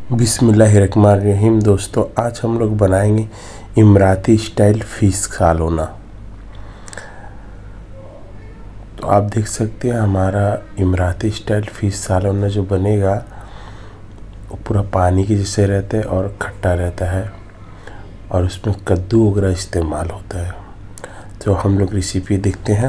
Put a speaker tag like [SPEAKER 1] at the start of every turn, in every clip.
[SPEAKER 1] बिस्मिल्लाहिर्रहमानिर्रहीम। दोस्तों, आज हम लोग बनाएंगे इमराती स्टाइल फ़िश सालोना। तो आप देख सकते हैं हमारा इमराती स्टाइल फ़िश सालोना जो बनेगा वो पूरा पानी के जैसे रहता है और खट्टा रहता है और उसमें कद्दू वगैरह इस्तेमाल होता है। तो हम लोग रेसिपी देखते हैं।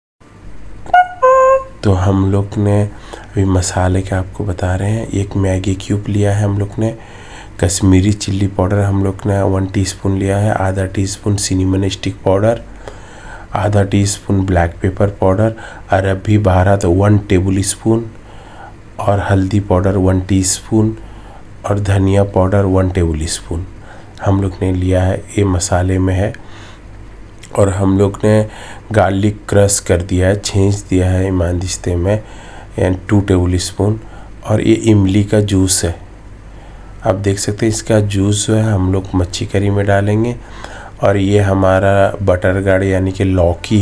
[SPEAKER 1] तो हम लोग ने अभी मसाले के आपको बता रहे हैं। एक मैगी क्यूब लिया है हम लोग ने, कश्मीरी चिल्ली पाउडर हम लोग ने 1 टीस्पून लिया है, आधा टीस्पून सिनेमन स्टिक पाउडर, आधा टीस्पून ब्लैक पेपर पाउडर, अरबी बहरात 1 टेबल स्पून और हल्दी पाउडर 1 टीस्पून और धनिया पाउडर 1 टेबल स्पून हम लोग ने लिया है। ये मसाले में है। और हम लोग ने गार्लिक क्रश कर दिया है, छेंच दिया है ईमानदिस्ते में, यानी 2 टेबल स्पून। और ये इमली का जूस है, आप देख सकते हैं। इसका जूस जो है हम लोग मच्छी करी में डालेंगे। और ये हमारा बटर गार्ड यानी कि लौकी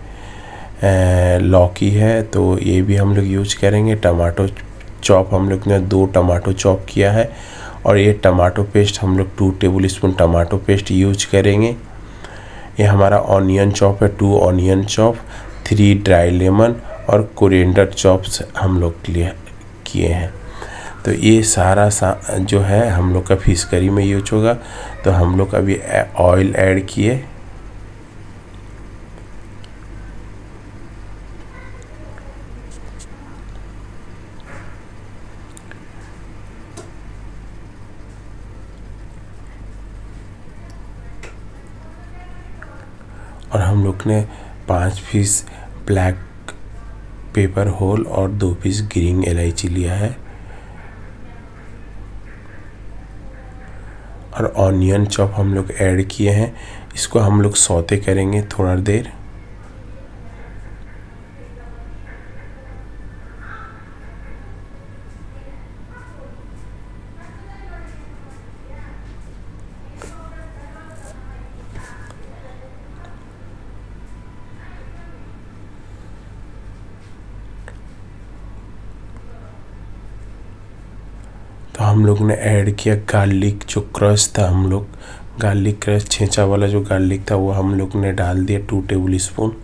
[SPEAKER 1] है, तो ये भी हम लोग यूज करेंगे। टमाटो चॉप हम लोग ने 2 टमाटो चॉप किया है। और ये टमाटो पेस्ट हम लोग 2 tablespoon tomato paste use करेंगे। ये हमारा ऑनियन चॉप है, 2 ऑनियन चॉप, 3 ड्राई लेमन और कोरिएंडर चॉप्स हम लोग किए हैं। तो ये सारा जो है हम लोग का फिश करी में यूज होगा। तो हम लोग अभी ऑयल ऐड किए। और हम लोग ने 5 पीस ब्लैक पेपर होल और 2 पीस ग्रीन इलायची लिया है। और ऑनियन चॉप हम लोग ऐड किए हैं। इसको हम लोग सौते करेंगे थोड़ा देर। तो हम लोग ने ऐड किया गार्लिक जो क्रश था, हम लोग गार्लिक क्रश छेंचा वाला जो गार्लिक था वो हम लोग ने डाल दिया 2 टेबल स्पून।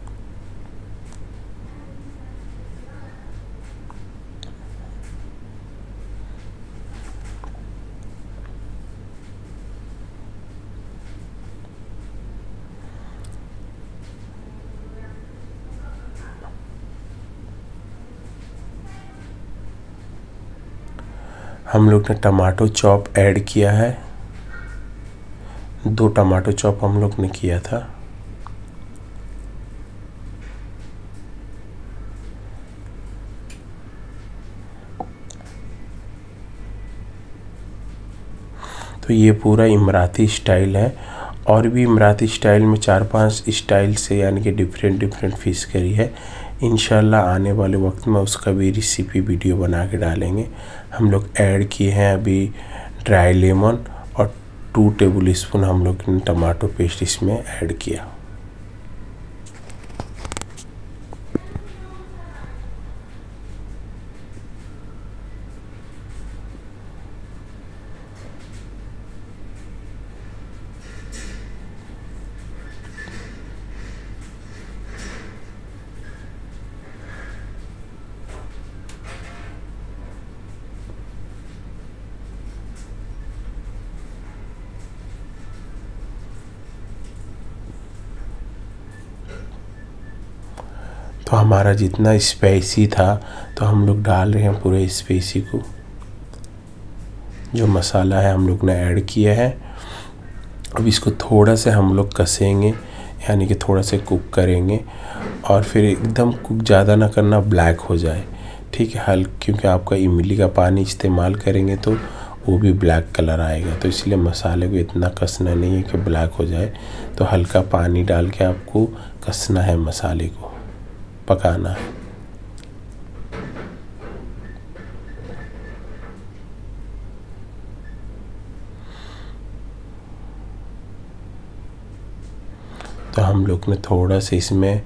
[SPEAKER 1] हम लोग ने टमाटो चॉप ऐड किया है, 2 टमाटो चॉप हम लोग ने किया था। तो ये पूरा इमराती स्टाइल है। और भी इमराती स्टाइल में 4-5 स्टाइल से यानी कि डिफरेंट फिश करी है। इंशाल्लाह आने वाले वक्त में उसका भी रेसिपी वीडियो बना के डालेंगे। हम लोग ऐड किए हैं अभी ड्राई लेमन और 2 टेबल स्पून हम लोग ने टमाटो पेस्ट इसमें ऐड किया। तो हमारा जितना स्पाइसी था तो हम लोग डाल रहे हैं पूरे स्पाइसी को। जो मसाला है हम लोग ने ऐड किया है। अब इसको थोड़ा से हम लोग कसेंगे, यानी कि थोड़ा से कुक करेंगे। और फिर एकदम कुक ज़्यादा ना करना, ब्लैक हो जाए, ठीक है। क्योंकि आपका इमली का पानी इस्तेमाल करेंगे तो वो भी ब्लैक कलर आएगा। तो इसलिए मसाले को इतना कसना नहीं है कि ब्लैक हो जाए। तो हल्का पानी डाल के आपको कसना है, मसाले को पकाना है। तो हम लोग ने थोड़ा सा इसमें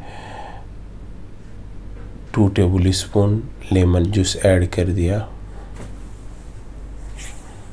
[SPEAKER 1] 2 tablespoon lemon juice add कर दिया।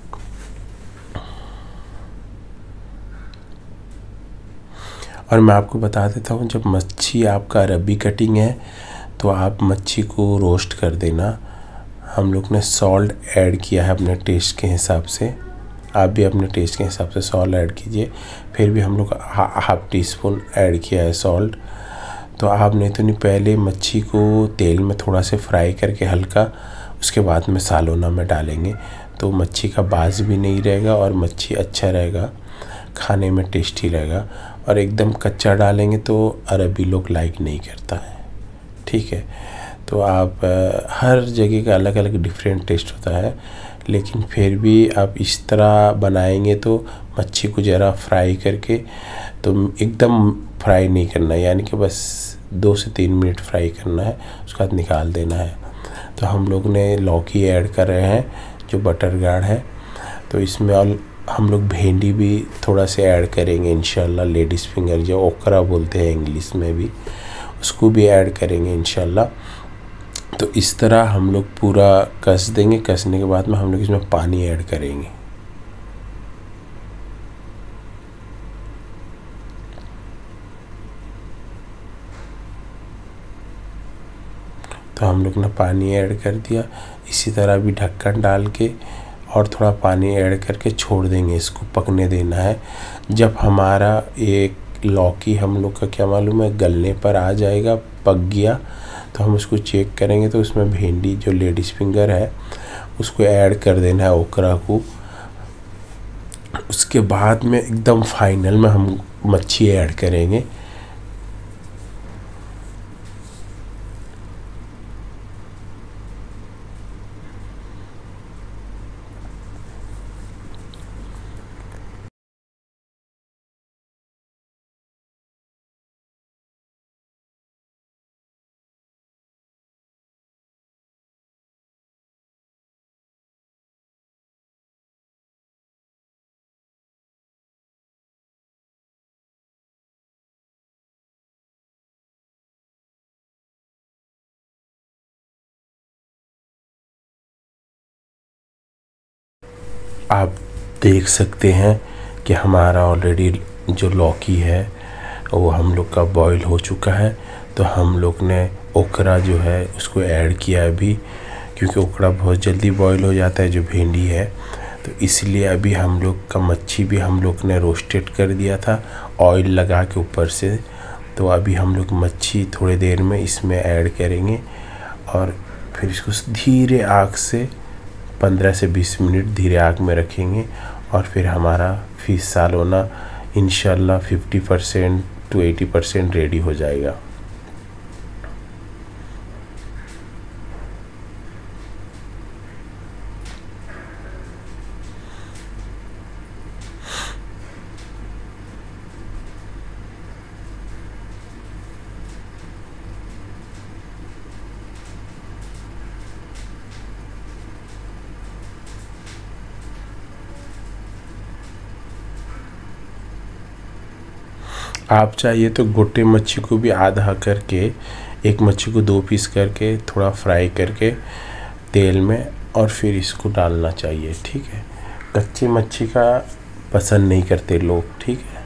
[SPEAKER 1] और मैं आपको बता देता हूँ, जब मच्छी आपका अरबी कटिंग है तो आप मच्छी को रोस्ट कर देना। हम लोग ने सॉल्ट ऐड किया है अपने टेस्ट के हिसाब से, आप भी अपने टेस्ट के हिसाब से सॉल्ट ऐड कीजिए। फिर भी हम लोग हाफ टी स्पून ऐड किया है सॉल्ट। तो आपने तो नहीं, पहले मच्छी को तेल में थोड़ा से फ्राई करके हल्का, उसके बाद में सालोना में डालेंगे तो मच्छी का बाज भी नहीं रहेगा और मच्छी अच्छा रहेगा, खाने में टेस्टी रहेगा। और एकदम कच्चा डालेंगे तो अरबी लोग लाइक नहीं करता है, ठीक है। तो आप हर जगह का अलग अलग डिफरेंट टेस्ट होता है, लेकिन फिर भी आप इस तरह बनाएंगे तो मच्छी को ज़रा फ्राई करके, तो एकदम फ्राई नहीं करना है, यानी कि बस 2 से 3 मिनट फ्राई करना है, उसके बाद निकाल देना है। तो हम लोग ने लौकी ऐड कर रहे हैं जो बटर गार्ड है, तो इसमें और हम लोग भिंडी भी थोड़ा से ऐड करेंगे इंशाल्लाह। लेडीज़ फिंगर जो ओकरा बोलते हैं इंग्लिश में भी, उसको भी ऐड करेंगे इंशाल्लाह। तो इस तरह हम लोग पूरा कस देंगे। कसने के बाद में हम लोग इसमें पानी ऐड करेंगे। तो हम लोग ने पानी ऐड कर दिया। इसी तरह भी ढक्कन डाल के और थोड़ा पानी ऐड करके छोड़ देंगे, इसको पकने देना है। जब हमारा एक लौकी हम लोग का क्या मालूम है गलने पर आ जाएगा, पक गया, तो हम उसको चेक करेंगे तो उसमें भिंडी जो लेडीज़ फिंगर है उसको ऐड कर देना है, ओकरा को। उसके बाद में एकदम फाइनल में हम मच्छी ऐड करेंगे। आप देख सकते हैं कि हमारा ऑलरेडी जो लौकी है वो हम लोग का बॉईल हो चुका है। तो हम लोग ने ओकरा जो है उसको ऐड किया अभी, क्योंकि ओकरा बहुत जल्दी बॉईल हो जाता है जो भिंडी है, तो इसलिए अभी हम लोग का मच्छी भी हम लोग ने रोस्टेड कर दिया था ऑयल लगा के ऊपर से। तो अभी हम लोग मच्छी थोड़ी देर में इसमें ऐड करेंगे और फिर इसको धीरे आग से 15 से 20 मिनट धीरे आग में रखेंगे। और फिर हमारा फिश सालोना इंशाल्लाह 50% to 80% रेडी हो जाएगा। आप चाहिए तो गोटे मच्छी को भी आधा करके, एक मच्छी को 2 पीस करके थोड़ा फ्राई करके तेल में, और फिर इसको डालना चाहिए, ठीक है। कच्ची मच्छी का पसंद नहीं करते लोग, ठीक है,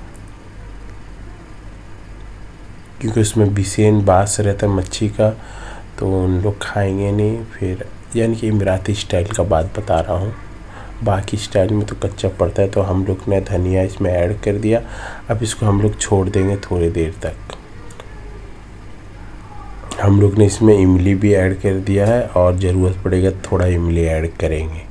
[SPEAKER 1] क्योंकि उसमें विशेष बास रहता है मच्छी का, तो उन लोग खाएंगे नहीं। फिर यानी कि इमराती स्टाइल का बात बता रहा हूँ, बाकी स्टाइल में तो कच्चा पड़ता है। तो हम लोग ने धनिया इसमें ऐड कर दिया। अब इसको हम लोग छोड़ देंगे थोड़ी देर तक। हम लोग ने इसमें इमली भी ऐड कर दिया है और ज़रूरत पड़ेगा थोड़ा इमली ऐड करेंगे।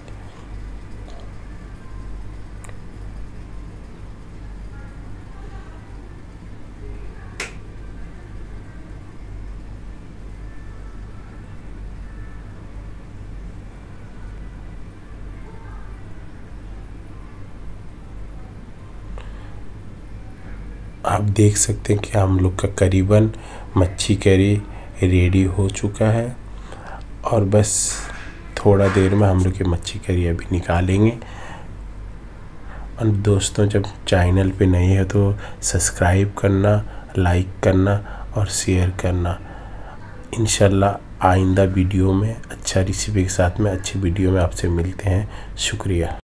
[SPEAKER 1] आप देख सकते हैं कि हम लोग का करीबन मच्छी करी रेडी हो चुका है और बस थोड़ा देर में हम लोग की मच्छी करी अभी निकालेंगे। और दोस्तों, जब चैनल पे नए है तो सब्सक्राइब करना, लाइक करना और शेयर करना। इंशाल्लाह आइंदा वीडियो में अच्छा रेसिपी के साथ में अच्छी वीडियो में आपसे मिलते हैं। शुक्रिया।